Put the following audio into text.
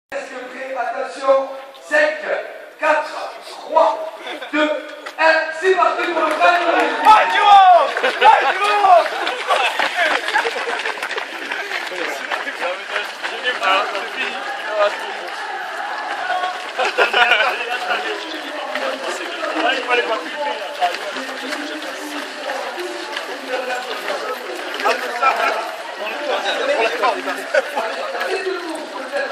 Est-ce que prêt? Attention, 5, 4, 3, 2, 1, c'est parti pour le premier. Ah, tu vois! Ah, tu vois! Il fallait pas cliquer là.